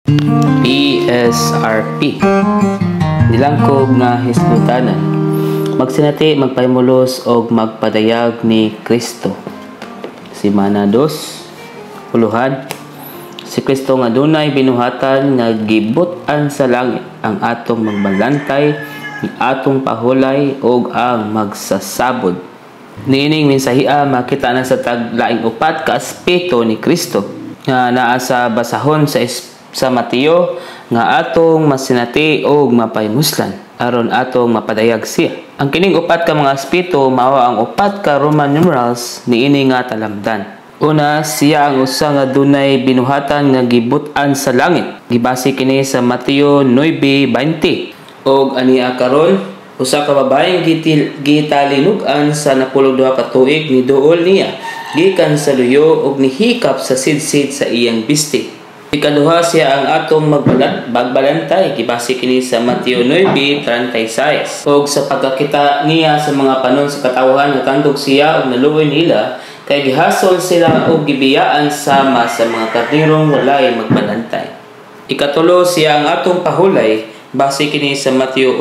PSRP Dilangkog nga hisgutanan magsinati magpahimulos og magpadayag ni Kristo. Simana 2 uluhan si Kristo nga dunay binuhatan nga gibut-an sa langit ang atong magbalantay, ang atong pahulay ug ang magsasabod. Niining mensahia makita na sa taglaing upat ka aspeto ni Kristo nga naa sa basahon sa Mateo nga atong masinati og mapaymuslan aron atong mapadayag siya. Ang kining upat ka mga aspeto mao ang upat ka Roman numerals niini nga talamdan. Una, siya ang usa nga dunay binuhatan nga gibut-an sa langit. Gibase kini sa Mateo 9:20. Og ania karon usa ka babaeng gitalinugan sa 12 ka tuig ni duol niya gikan sa luyo ug nihikap sa sidsid sa iyang bisti. Ikaduha, siya ang atong magbalantay. Gibase kini sa Mateo 9:36. Og sa pagkakita niya sa mga panon sa katawhan natandog siya og naluoy nila kay gihasol sila og gibiyaan sama sa mga karnerong walay magbalantay. Ikatulo, siya ang atong pahulay. Base kini sa Mateo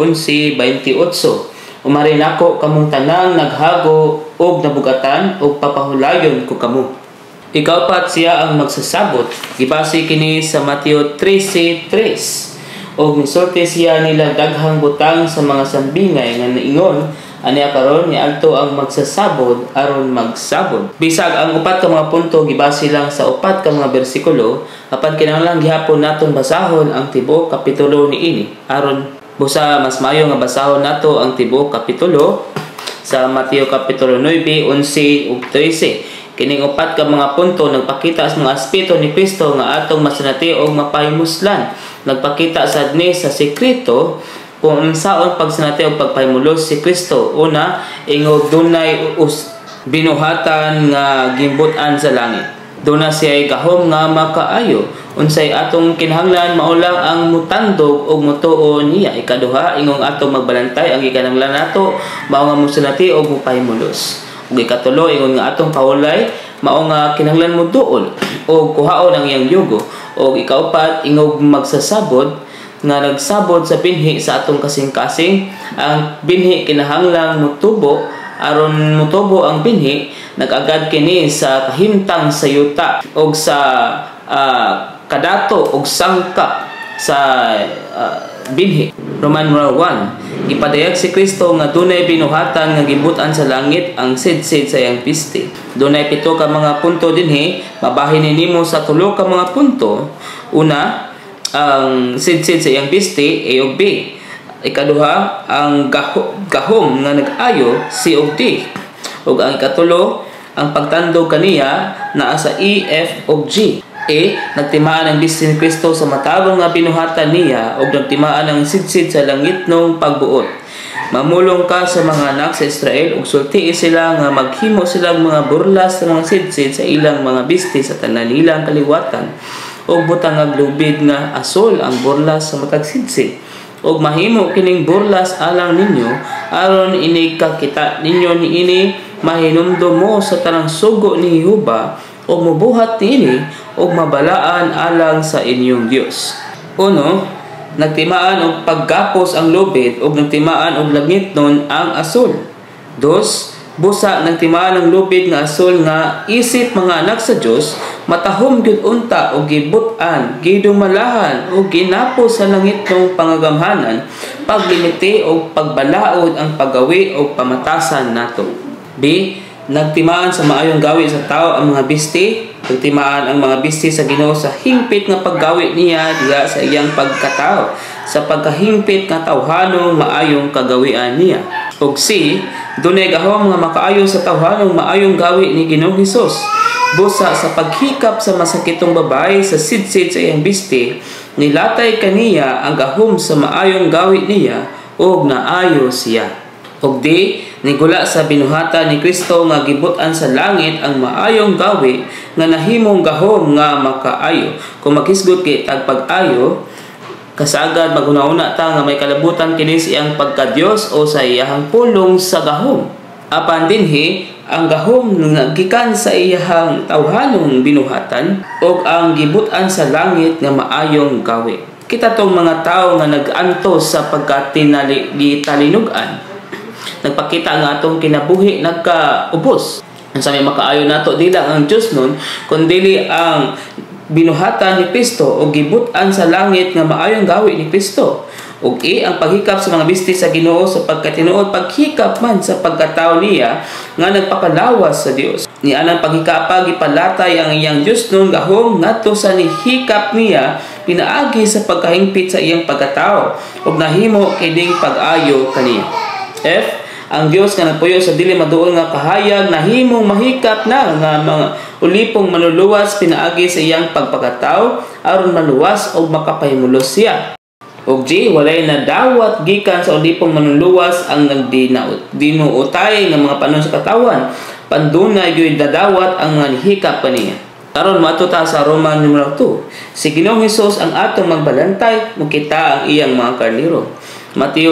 11:28. Umari nako kamong tanang naghago og nabugatan og papahulayon ko kamo. Ikaapat, siya ang magsasabot. Gibase kini sa Mateo 13:3. Og misulti siya nila daghang butang sa mga sambingay nga niingon ania karon ni adto ang magsasabod aron magsabod. Bisag ang upat ka mga punto gibase lang sa upat ka mga bersikulo, apan kinahanglan gihapon natong basahon ang tibuok kapitulo niini aron busa mas maayo nga basahon nato ang tibuok kapitulo sa Mateo kapitulo 9, 11 ug 13. Kining upat ka mga punto nagpakita sa mga aspeto ni Kristo nga atong masinati og mapahimuslan. Nagpakita sad ni sa sekreto kung unsaon pagsinati og pagpahimulos si Kristo. Una, ingog dunay binuhatan nga gimbut-an sa langit. Duna siya gahom nga makaayo. Unsay atong kinahanglan maulang ang mutandog og mutuo niya. Ikaduha, ingong atong magbalantay ang gikanahanglan nato mao nga mosinati og mapahimulos. Ug ikatulo, ingon nga atong pahulay mao nga kinahanglan mo duol o kuhaon ang iyang yugo. O ikaupat, ingog magsasabod nga nagsabod sa binhi sa atong kasing-kasing. Ang binhi kinahanglang mutubo aron mutubo ang binhi nag-agad kini sa kahimtang sa yuta og sa kadato og sangka sa binhi. Roman 1. Ipadayag si Kristo nga dunay binuhatan nga gibut-an sa langit ang sidsid sa iyang piste. Dunay 7 ka mga punto dinhi, mabahin nimo sa 3 ka mga punto. Una, ang sidsid sa iyang piste A ug B. Ikaduha, ang gahom nga nag-ayo C ug D. Ug ang ikatulo, ang pagtandog kaniya naa sa E, F ug G. A. Nagtimaan ang biste ni Kristo sa matabang nga binuhatan niya o nagtimaan ang sidsid sa langit nung pagbuot. Mamulong ka sa mga anak sa Israel ug sultii sila nga maghimo silang mga burlas sa mga sidsid sa ilang mga biste sa tanan nilang kaliwatan ug butang nga lubid nga asol ang burlas sa matag sidsid. Ug mahimo kining burlas alang ninyo aron ini kakita ninyo niini mahinumdum mo sa tanang sugo ni Jehova o mubuhat niini o mabalaan alang sa inyong Dios. Uno, nagtimaan og paggapos ang lubid o nagtimaan og langit nun ang asol. Dos, busa nagtimaan ang lubid nga asol nga isip mga anak sa Dios matahom gyud unta og gibut-an, gidumalahan o ginapos sa langit nung pangagamhanan, paglimiti o pagbalaod ang paggawi o pamatasan nato. B. Nagtimaan sa maayong gawi sa tao ang mga bisti. Nagtimaan ang mga bisti sa Ginoo sa hingpit nga paggawi niya diha sa iyang pagkatao, sa pagkahimpit nga tawhanong maayong kagawian niya. Ug C. Dunay gahom nga makaayo sa tawhanong maayong gawi ni Ginoong Hesus. Busa sa paghikap sa masakitong babae sa sidsid sa iyang bisti, nilatay kaniya ang gahom sa maayong gawi niya ug naayo siya. Ug D. Nigula sa binuhatan ni Kristo nga gibut-an sa langit ang maayong gawi nga nahimong gahom nga makaayo. Kung maghisgot kay tagpag-ayo, kasagad maguna-una ta nga may kalabutan kini sa iyang pagka-Dios o sa iyang pulong sa gahom. Apan dinhi ang gahom nga gikan sa iyahang tawhanong binuhatan ug ang gibutan sa langit nga maayong gawi. Kita tong mga tao nga nag-antos sa pagkatinalinugan, nagpakita nga atong kinabuhi nagkaubos. Sa may makaayo nato dili ang Dios nun kundi ang binuhatan ni Kristo o gibutan sa langit nga maayong gawi ni Kristo. Ug ang paghikap sa mga bisti sa Ginoo sapagkat tinuod paghikap man sa pagkatao niya nga nagpakalawas sa Dios. Ni anang paghikapa gipalatay ang iyang Dios nun gahom ngadto sa nihikap niya pinaagi sa pagkahingpit sa iyang pagkatao ug nahimo kining pag-ayo kaniya. Ang Dios nga nagpuyo sa dili maduol nga kahayag nahimong mahikap na nga mga ulipong manluluwas pinaagi sa iyang pagpakatao aron maluwas o makapahimulos siya. Ug walay na dawat gikan sa ulipong manluluwas ang nagdinuutay nga mga panon sa katawan. Pandunay gyud dadawat ang mga hikap kaniya. Karon matuta sa Roma numero 2. Si Ginoong Hesus ang atong magbalantay makita ang iyang mga karniro. Mateo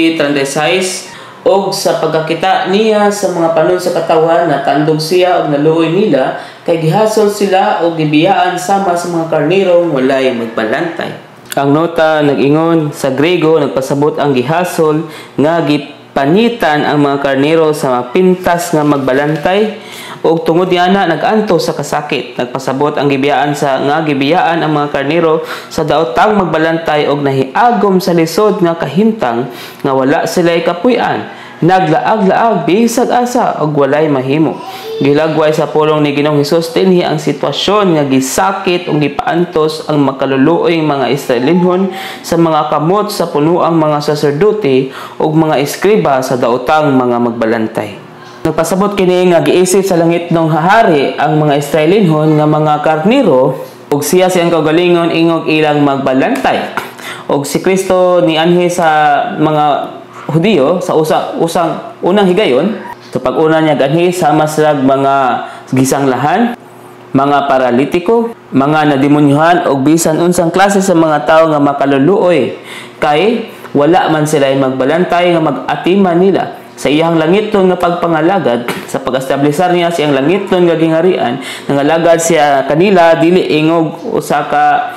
9:36 og sa pagkakita niya sa mga panon sa katawan natandog siya og naluoy nila kay gihasol sila og gibiyaan sama sa mga karnirong walay magbalantay. Ang nota nag-ingon sa Grego nagpasabot ang gihasol nga gipanitan ang mga karniro sa mapintas nga magbalantay ug tungod niana nag-anto sa kasakit. Nagpasabot ang gibiyaan ang mga karniro sa daotang magbalantay og nahiagom sa lisod nga kahimtang nga wala sila'y kapuy-an. Naglaag-laag bisag asa og walay mahimo. Gilagway sa pulong ni Ginoong Hesus dinhi ang sitwasyon nga gisakit ug gipaantos ang makaluluoy mga Israelinhon sa mga kamot sa punuang mga saserdote ug mga eskriba sa daotang mga magbalantay. Nagpasabot kini nga giisip sa langit ng hahari ang mga Israelinhon nga mga karniro ug siya siyang kaugalingon ingog ilang magbalantay. Ug si Kristo ni anhi sa mga Hudiyo sa unang higayon sa pag-una niya ganhi sama sila mga gisanglahan, mga paralitiko, mga nademonyuhan o bisan unsang klase sa mga tao nga makaluluoy kay wala man sila magbalantay nga mag-atiman nila sa iyang langiton nga pagpangalagad sa pag-establisar niya sa iyang langiton nga gingarian nangalagad siya kanila dili ingog usa ka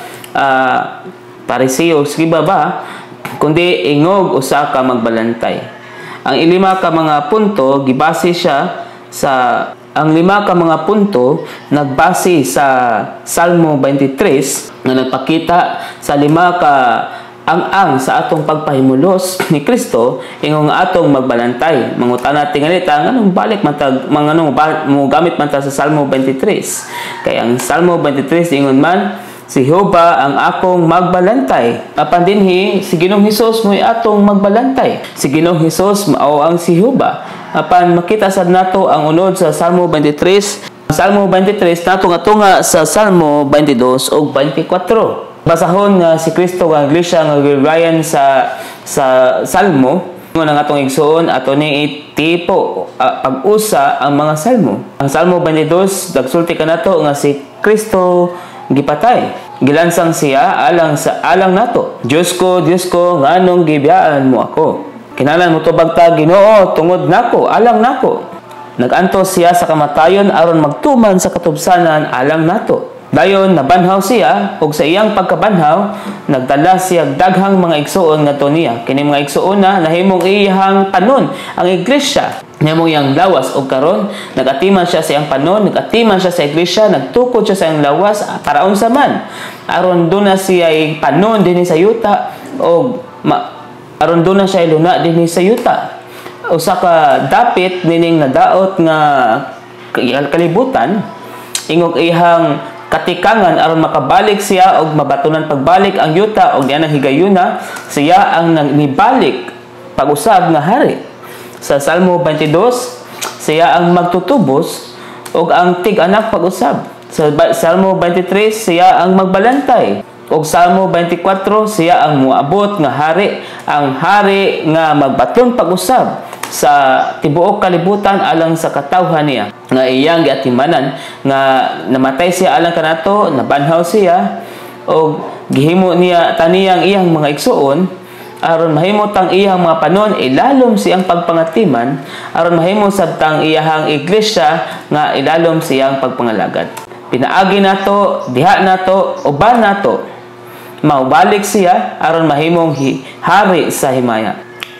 pariseo skriba ba kundi ingog usa ka magbalantay. Ang lima ka mga punto gibase siya sa nagbase sa Salmo 23 nga nagpakita sa lima ka ang sa atong pagpahimulos ni Kristo ingong atong magbalantay. Mangutana tingalita nganong balik man tag manganong mo gamit man ta sa Salmo 23. Kay ang Salmo 23 ingon man si Jehova ang akong magbalantay. Apan dinhi si Ginoong Hesus mo'y atong magbalantay. Si Ginoong Hesus mao ang si Jehova. Apan makita sad nato ang unod sa Salmo 23. Salmo 23 nato nga tunga sa Salmo 22 ug 24. Basahon nga si Kristo nga iglesia nga gigayan sa Salmo ngon ang atong igsuon ato ni itipo pag-usa ang mga salmo. Ang Salmo 22 dagsulti kanato nga si Kristo gipatay. Gilansang siya alang nato. Diyos ko, nganong gibiyaan mo ako? Kinahanglan mo tubag ta Ginoo tungod nako, alang nako. Nagantos siya sa kamatayon aron magtuman sa katubsanan alang nato. Dayon nabanhaw siya ug sa iyang pagkabanhaw nagdala siya daghang mga igsuon ngadto niya. Kini mga igsuon na nahimong iyang panon ang iglesia. Nahimong iyang lawas ug karon nagatiman siya sa iyang panon, nagatiman siya sa iglesia, nagtukod siya sa iyang lawas para unsa man. Aron duna siya panon dinhi sa yuta ug aron duna siya luna dinhi sa yuta. Usa ka dapit nining nadaot nga kalibutan ingog ihang katikangan aron makabalik siya og mabatunan pagbalik ang yuta og dianang higayuna siya ang nibalik pag-usab nga hari. Sa Salmo 22 siya ang magtutubos og ang tig-anak pag-usab. Sa Salmo 23 siya ang magbalantay og Salmo 24 siya ang muabot nga hari, ang hari nga magbaton pag-usab sa tibuok kalibutan alang sa katawhan niya nga iyang giatimanan nga namatay siya alang kanato, nabanhaw siya og gihimo niya taniyang iyang mga igsuon aron mahimo tang iyang mga panon ilalom siyang pagpangatiman, aron mahimo sabtang iyahang iglesia nga ilalom siyang pagpangalagad. Pinaagi nato, diha nato, uban nato maubalik siya aron mahimong hari sa himaya.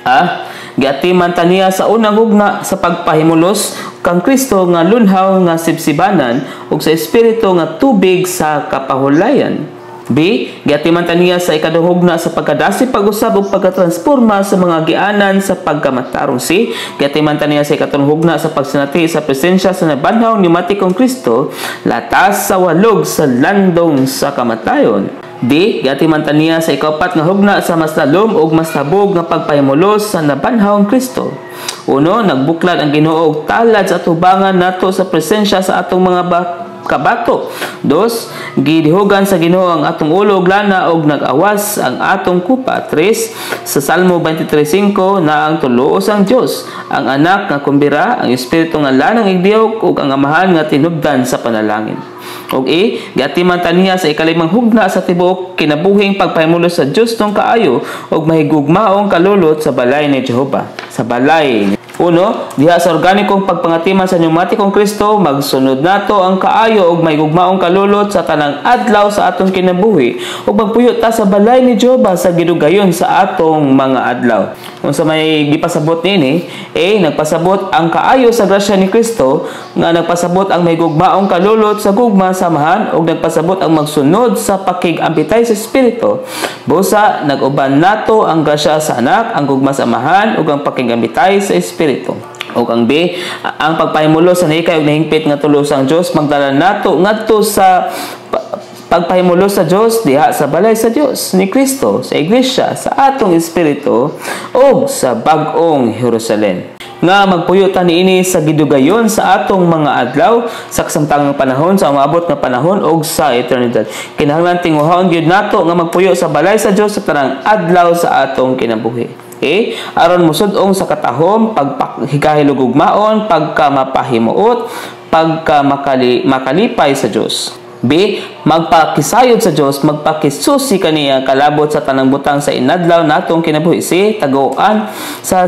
Giatiman ta niya sa unang hugna sa pagpahimulos kang Kristo nga lunhaw nga sibsibanan ug sa espiritu nga tubig sa kapahulayan. B. Giatiman ta niya sa ikaduhang hugna sa pagkadasig pag-usab ug pagkatransporma sa mga gianan sa pagkamatarong. C. Giatiman ta niya sa ikaduhang hugna sa pagsinati sa presensya sa nabanhaw ni matikong Kristo latas sa walog sa landong sa kamatayon. D. Giatiman ta niya sa ikapat nga hugna sa mas lalom ug mas tabog nga pagpahimulos sa nabanhawng Kristo. Uno, nagbuklad ang Ginoo og talad sa atubangan nato sa presensya sa atong mga kabato. Dos, gidihugan sa Ginoo ang atong ulo ug lana og nag-awas ang atong kupa. Tres, sa Salmo 23:5 na ang tuloos ang Dios, ang anak nga kumbira, ang espiritu nga lanang igdiyok ug ang amahan nga tinubdan sa panalangin. Og giatiman ta niya sa ikalimang hugna sa tibuok kinabuhing pagpahimulos sa Dios tong kaayo ug mahigugmaong kalulot sa balay ni Jehova. Sa balay. Uno, diha sa organikong pagpangatiman sa pneumatikong Kristo, magsunod nato ang kaayo ug mahigugmaong kalulot sa tanang adlaw sa atong kinabuhi ug magpuyo ta sa balay ni Jehova sa gidugayon sa atong mga adlaw. Unsa may gipasabot nini? Nagpasabot ang kaayo sa grasya ni Kristo nga nagpasabot ang mahigugmaong kalulot sa gugma samahan ug nagpasabot ang magsunod sa pakig-ambitay sa espiritu. Busa nag-uban nato ang grasya sa anak, ang gugma samahan ug ang pakig-ambitay sa espiritu. O ang B, ang pagpahimulos sa nahikay ug nahingpit nga tulo sang Dios magdala nato ngadto sa pagpahimulos sa Dios diha sa balay sa Dios ni Kristo sa iglesia sa atong espiritu o sa bag-ong Jerusalem nga magpuyo ta niini sa gidugayon sa atong mga adlaw sa kasamtangang panahon sa umaabot nga panahon ug sa eternidad. Kinahanglan tinguhaon gyud nato nga magpuyo sa balay sa Dios sa tanang adlaw sa atong kinabuhi. Aron musud-ong sa katahom, pagpahigahilog ug maon, pagka mapahimuot, pagka makalipay sa Dios. B. Magpakisayod sa Dios, magpakisusi kaniya kalabot sa tanang butang sa inadlaw natong kinabuhi. C. Taguan sa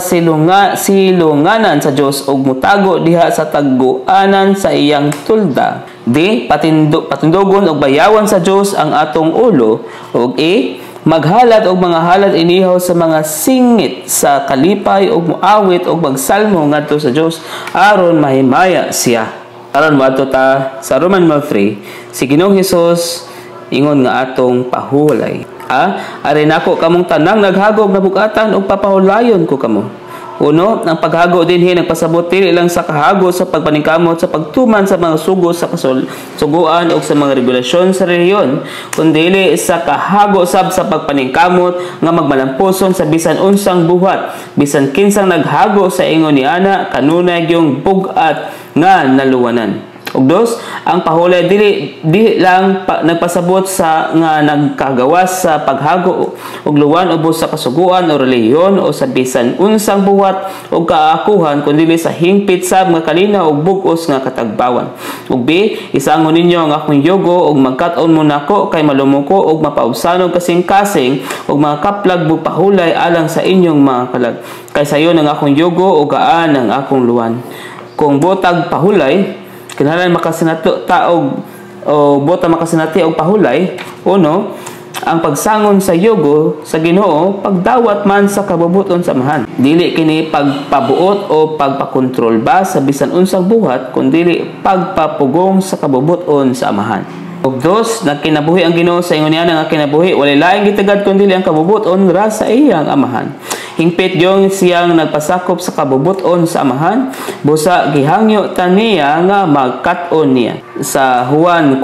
silunganan sa Dios ug mutago diha sa taguanan sa iyang tulda. D. Patindugon ug bayawan sa Dios ang atong ulo. Ug E. Maghalad og mga halad inihaw sa mga singit sa kalipay og muawit og magsalmo ngadto sa Dios aron mahimaya siya. Aron moadto ta sa Roman 3, si Ginoong Hesus ingon nga atong pahulay. Ari nako kamong tanang naghagog na bugatan og papahulayon ko kamo. Uno, ang paghago dinhi nagpasabot dili lang sa kahago sa pagpaningkamot sa pagtuman sa mga sugo sa suguan o sa mga regulasyon sa reliyon, kundi sa kahago sab sa pagpaningkamot nga magmalampuson sa bisan unsang buhat, bisan kinsang naghago sa ingon ni ana kanunay yung bugat nga naluwanan. Ug dos, ang pahulay dili lang nagpasabot sa nga nagkagawas sa paghago ug luwan ubos sa kasuguan o relihiyon o sa bisan unsang buhat o kaakuhan kundi sa hingpit sab nga kalinaw ug bug-os nga katagbawan. Ug B, isangon ninyo ang akong yugo ug magkat-on mo nako kay malumuko ug mapaubsanog kasing-kasing ug mga kaplag bug pahulay alang sa inyong mga kalag. Kay sayo ang akong yugo ug gaan ang akong luwan. Kung botag pahulay kinahanglan makasinato taog o bota makasinati og pahulay. Uno, ang pagsangon sa yugo sa Ginoo pagdawat man sa kabubuton sa amahan. Dili kini pagpabuot o pagpakontrol ba sa bisan unsang buhat kundi pagpapugong sa kabubuton sa amahan. Ug dos, nagkinabuhi ang Ginoo sa ingon niya nga kinabuhi walay laing gitagad kundi ang kabubuton ra sa iyang amahan. Hingpit yung siyang nagpasakop sa kabubuton sa amahan, busa gihangyo ta niya nga magkat-on niya. Sa Juan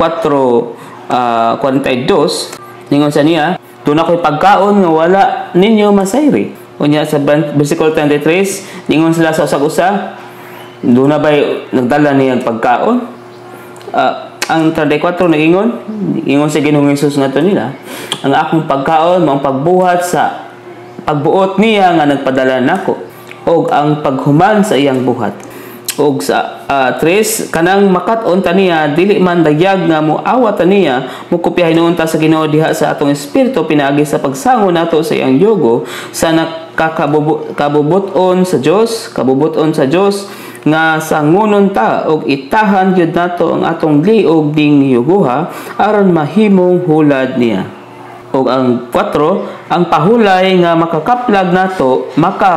4:42 ningon sa niya, "Duna ko'y pagkaon nga wala ninyo masayri." Unya sa versikulo 33 ningon sila sa usag-usa, "Duna bay nagdala niya pagkaon?" Ang 34 ingon sa Ginoong Hesus ngadto nila, "Ang akong pagkaon mao pagbuhat sa pagbuot niya nga nagpadala nako og ang paghuman sa iyang buhat." ug sa 3 kanang makat-on ta niya dili man dayag nga moawat ta niya mukopya hinuon ta sa Ginoo diha sa atong espiritu pinaagi sa pagsango nato sa iyang yugo sa kabubuton sa Dios nga sangunon ta og itahan gyud nato ang atong liog ding yuguha aron mahimong hulad niya. Og ang 4 ang pahulay nga makakaplag nato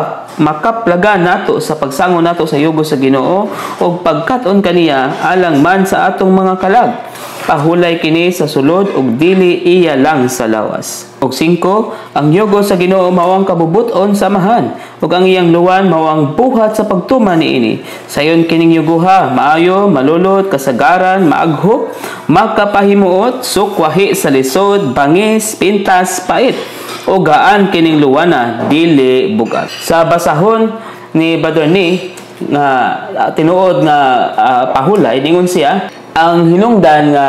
makaplagan nato sa pagsango nato sa yugo sa Ginoo og pagkat-on kaniya alang man sa atong mga kalag. Pahulay kini sa sulod ug dili iya lang sa lawas. Og 5 ang yugo sa Ginoo mao ang kabubuton samahan ug ang iyang luwan mao ang buhat sa pagtuman niini. Sayon kining yuguha maayo, malulot, kasagaran, maaghop, magkapahimuot, sukwahi sa lisod, bangis, pintas, pait o gaan kining luwana dili bugat. Sa basahon ni Badurni nga tinuod nga pahulay ningon siya ang hinungdan nga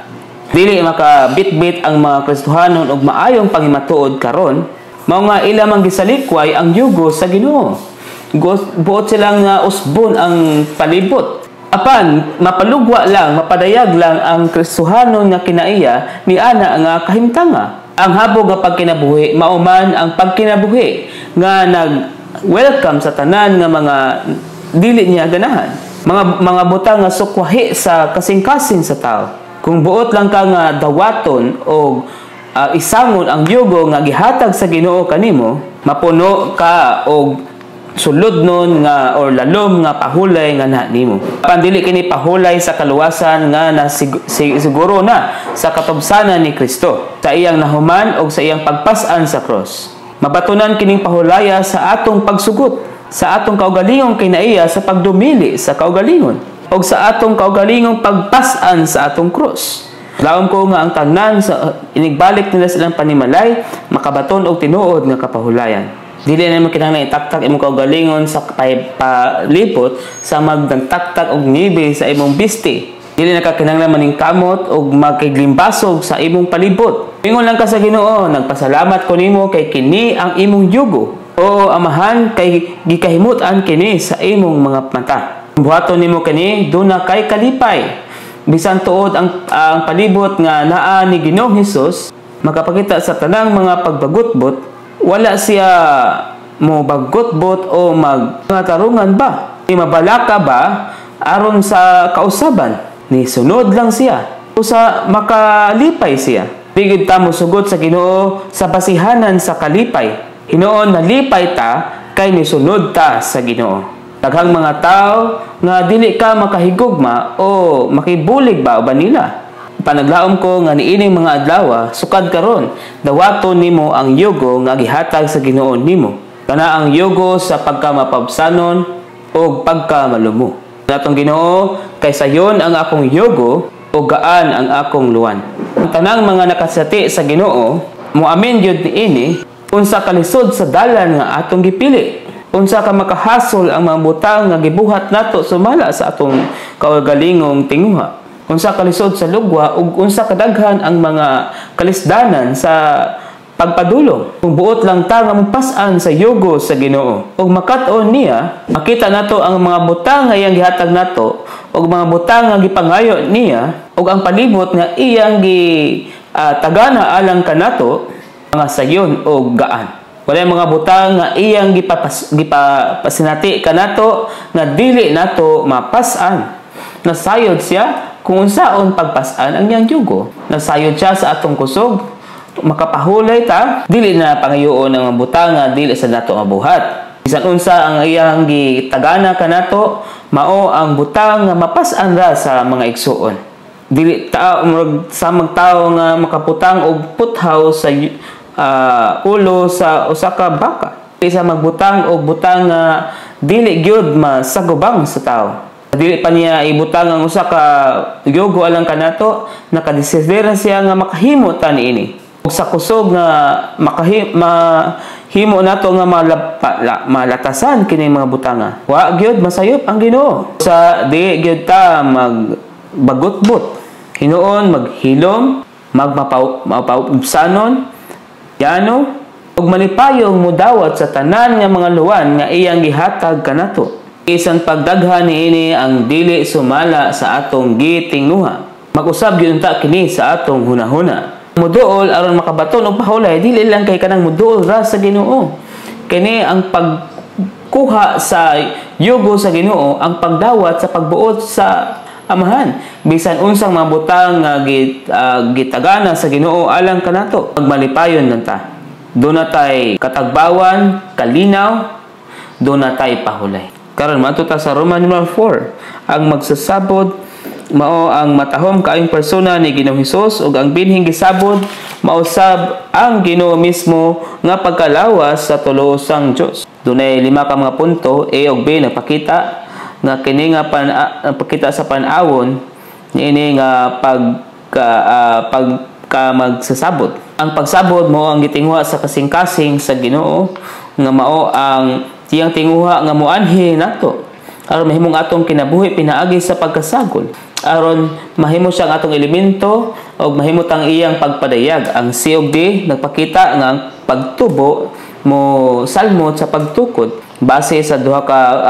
dili makabitbit ang mga Kristohanon og maayong pangimatuod karon mao nga ila man gisalikway ang yugo sa Ginoo. Buot silang usbon ang palibot. Apan mapalugwa lang, mapadayag lang ang Kristohanon nga kinaiya ni ana nga kahimtanga. Ang habog nga pagkinabuhi mao man ang pagkinabuhi nga nag-welcome sa tanan nga mga dili niya ganahan. Mga butang nga sukwahi sa kasing-kasing sa tao. Kung buot lang ka nga dawaton o isangon ang yugo nga gihatag sa Ginoo kanimo, mapuno ka og sulod nun nga or lalom nga pahulay nga na nimo. Pandili kini pahulay sa kaluwasan nga siguro na sa katubsanan ni Kristo sa iyang nahuman o sa iyang pagpas-an sa cross. Mabatunan kining pahulaya sa atong pagsugot, sa atong kaugalingong kinaiya sa pagdumili sa kaugalingon o sa atong kaugalingong pagpas-an sa atong cross. Laom ko nga ang tanan sa inigbalik nila silang panimalay makabaton og tinuod nga kapahulayan. Dili na mo kinahanglan itaktak imong kaugalingon sa palipot sa magdagtaktak og nibi sa imong bisti. Dili na ka kinahanglan maningkamot og magkiglimbasog sa imong palibot. Ingon lang ka sa Ginoo, nagpasalamat ko nimo kay kini ang imong yugo. Oo, amahan kay gikahimutan kini sa imong mga mata. Buhaton nimo kini duna kay kalipay. Bisan tuod ang palibot nga naa ni Ginoong Hesus makapakita sa tanang mga pagbagutbot, wala siya mo bagutbot o magtarungan ba? Di mabalaka ba aron sa kausaban? Ni sunod lang siya. Usa makalipay siya. Bigid ta mo sugod sa Ginoo sa basihanan sa kalipay. Hinoon nalipay ta kay nisunod ta sa Ginoo. Daghang mga tao nga dili ka makahigugma o makibulig ba uban nila. Panaglaom ko nga niining mga adlaw sukad karon dawaton nimo ang yugo nga gihatag sa Ginoo nimo. Kana ang yugo sa pagkamapabsanon o pagkamalumo. Natong Ginoo kay sayon ang akong yugo o gaan ang akong luwan. Ang tanang mga nakasati sa Ginoo moamin gyud niini unsa kalisod sa dalan nga atong gipili. Unsa ka makahasol ang mga butang nga gibuhat nato sumala sa atong kaugalingong tinguha. Unsa kalisod sa lugwa ug unsa kadaghan ang mga kalisdanan sa pagpadulong. Kung buot lang ta nga mapas-an sa yugo sa Ginoo ug makat-on niya, makita nato ang mga butang nga iyang gihatag nato ug mga butang nga gipangayo niya ug ang palibot nga iyang tagana alang kanato mga sayon o gaan. Wala mga butang nga iyang gipapasinati kanato nga dili nato mapas-an. Nasayod siya kung unsaon pagpas-an ang iyang yugo. Nasayod siya sa atong kusog. Makapahulay ta, dili na pangayoon ang butang nga dili sa nato nga buhat. Bisan unsa ang iyang gitagana kanato, mao ang butang nga mapas-an ra sa mga igsuon. Dili ta sa magtawo nga makaputang og puthaw sa ulo sa usa ka baka. Isa magbutang og butang nga dili gyud masagubang sa tawo. Dili pa niya ibutang ang usa ka yugo alang kanato, nakadesider siya nga makahimo ta niini. Ug sa kusog nga mahimo nato nga malatasan kini mga butanga. Wa gyud masayop ang Ginoo. Sa di gyud ta magbagutbot. Hinuon maghilom, magmapausanon, yano ug malipayong mudawat sa tanan nga mga luwan nga iyang gihatag kanato. Isang pagdaghan niini ang dili sumala sa atong gitingnuha. Mag-usab gyud ta kini sa atong hunahuna. Muduol aron makabaton og pahulay, dili lang kay kanang muduol ra sa Ginoo. Kini ang pagkuha sa yugo sa Ginoo, ang pagdawat sa pagbuot sa Amahan. Bisan unsang mabutang nga gitagana sa Ginoo alang kanato, pagmalipayon lang ta. Doon na tay katagbawan, kalinaw, doon na tay pahulay. Karon matuta sa Roman 4, ang magsasabod mao ang matahom kaayong persona ni Ginoong Hesus, ug ang binhing gisabod mausab ang Ginoo mismo nga pagkalawas sa tulusang Dios. Dunay 5 ka mga punto, A ug B nagpakita nga kini nga pagkita sa panawon niini nga pagka magsasabot. Ang pagsabot mao ang gitinguha sa kasing-kasing sa Ginoo nga mao ang tiyang tinguha nga moanhi nato aron mahimong atong kinabuhi pinaagi sa pagkasagol, aron mahimo siyang atong elemento o mahimo tang iyang pagpadayag. Ang C ug D nagpakita nga ang pagtubo mo salmot sa pagtukod base sa duha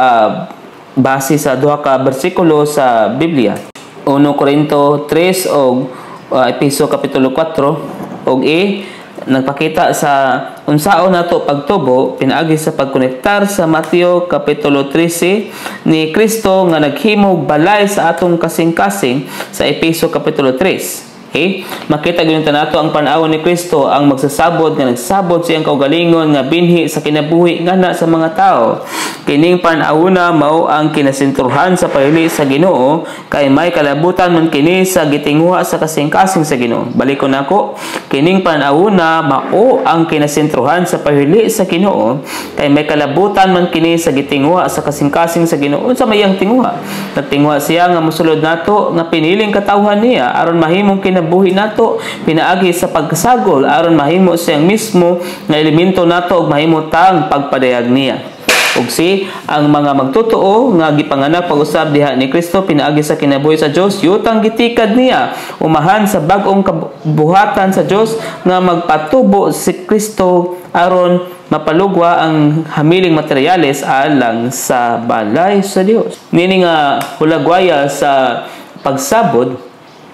ka bersikulo sa Biblia, 1 Corinto 3 o Epeso kapitulo 4. Og E nagpakita sa unsaon nato pagtubo pinaagi sa pagkonektar sa Mateo kapitulo 13 ni Kristo nga naghimog balay sa atong kasing-kasing sa Epeso kapitulo 3. Okay? Makita gyud nato ang pan-awon ni Kristo ang magsasabot nga nagsabot siyang kaugalingon nga binhi sa kinabuhi ngana sa mga tao. Kining pan-awona mao ang kinasentruhan sa pahili sa Ginoo, kay may kalabutan man kini sa gitinguha sa kasing-kasing sa Ginoo. Balikon nako, kining pan-awona mao ang kinasentruhan sa pahili sa Ginoo, kay may kalabutan man kini sa gitinguha sa kasing-kasing sa Ginoo. Unsa may ang tinguha? Nagtinguha siya nga mosulod nato nga piniling katawhan niya aron mahimong buhi nato pinaagi sa pagkasagol, aron mahimo siyang mismo nga elemento nato ug mahimo tang pagpadayag niya. Ug si ang mga magtotoo nga gipanganak pag-usab diha ni Kristo pinaagi sa kinabuhi sa Dios, yutang gitikad niya umahan sa bag-ong kabuhatan sa Dios nga magpatubo si Kristo aron mapalugwa ang hamiling materyales alang sa balay sa Dios. Nini nga hulagwaya sa pagsabod,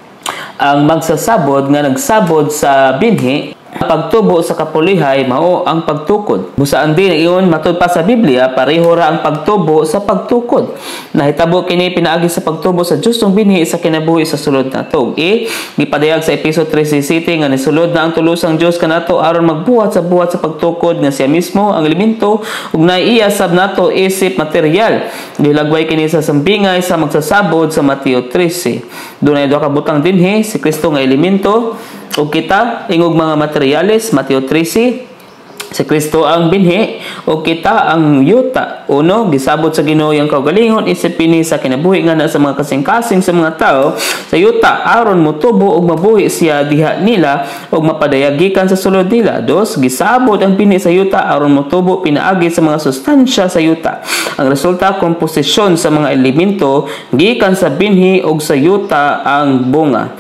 ang magsasabod nga nagsabod sa binhi, pagtubo sa kapulihay mao ang pagtukod. Busaan din iyon matud pa sa Biblia, pareho ra ang pagtubo sa pagtukod. Nahitabo kini pinaagi sa pagtubo sa justong binhi sa kinabuhi sa sulod nato. Gipadayag sa Epeso 3:17 nga nisulod na ang tulusang Dios kanato aron magbuhat sa pagtukod nga siya mismo ang elemento ug naiiya sab nato isip material. Gilagway kini sa sambingay sa magsasabod sa Mateo 13. Dunay duha ka butang dinhi, si Kristo nga elemento o kita ingog mga materyales, Mateo 13. Si Kristo ang binhi o kita ang yuta. Uno, gisabot sa Ginoo ang kaugalingon isip pini sa kinabuhi nga na sa mga kasing-kasing sa mga tao sa yuta aron motubo og mabuhi siya diha nila og mapadayagikan sa sulod nila. Dos, gisabot ang binhi sa yuta aron motubo pinaagi sa mga sustansya sa yuta. Ang resulta komposisyon sa mga elemento gikan sa binhi og sa yuta ang bunga.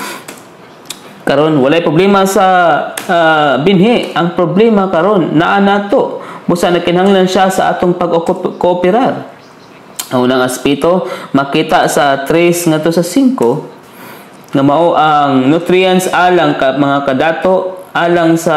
Karon walay problema sa binhi. Ang problema karon naa nato busa nagkinahanglan siya sa atong pag-kooperar. Ang unang aspeto makita sa 3 ngadto sa 5 nga mao ang nutrients alang mga kadato alang sa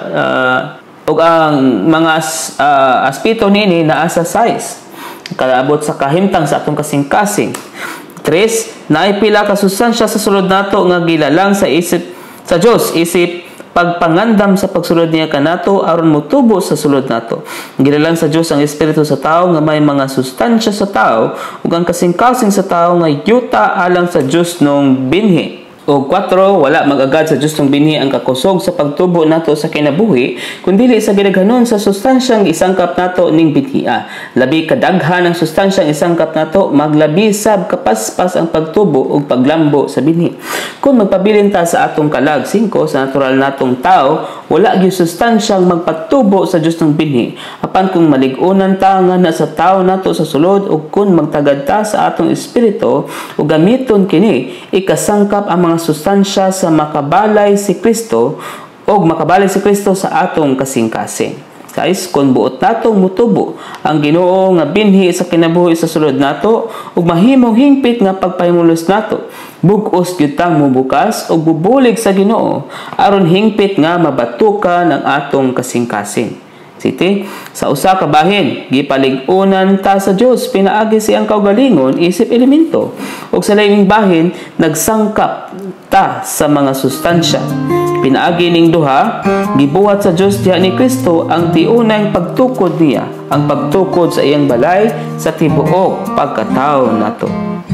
ug ang mga aspeto nini naa sa size kalaabot sa kahimtang sa atong kasing-kasing. 3, naay pila ka sustansya sa sulod nato nga gilalang sa isip sa Dios, isip pagpangandam sa pagsulod niya kanato aron motubo sa sulod nato. Gilalang sa Dios ang espiritu sa tao nga may mga sustansya sa tao ug ang kasing-kasing sa tao nga yuta alang sa Dios nung binhi. O 4, wala mag-agad sa justong binhi ang kakusog sa pagtubo nato sa kinabuhi, kundi sa gidaghanon sa sustansyang isangkap nato ning binhia. Labi kadaghan ang sustansyang isangkap nato, maglabi sab kapaspas ang pagtubo ug paglambo sa binhi. Kung magpabilin ta sa atong kalag 5 sa natural natong tao, wala gyud sustansyang magpatubo sa justong binhi. Apan kung malig-unan ta nga na sa tao nato sa sulod ug kung magtagad ta sa atong espiritu ug gamiton kini, ikasangkap ang mga sustansya sa makabalay si Kristo o makabalay si Kristo sa atong kasing-kasing. Guys, kung buot natong mutubo ang Ginoo nga binhi sa kinabuhi sa sulod nato ug mahimong hingpit nga pagpahimulos nato, bug-os gyud tang mubukas ug bubulig sa Ginoo aron hingpit nga mabatukan ang atong kasing-kasing. Siti, sa usa ka bahin, gipalig-unan ta sa Dios pinaagi siyang kaugalingon isip elemento ug sa laing bahin nagsangkap ta sa mga sustansya. Pinaagi ning duha, gibuhat sa Dios diha ni Kristo ang tiunay pagtukod niya, ang pagtukod sa iyang balay sa tibuok pagkatawo nato.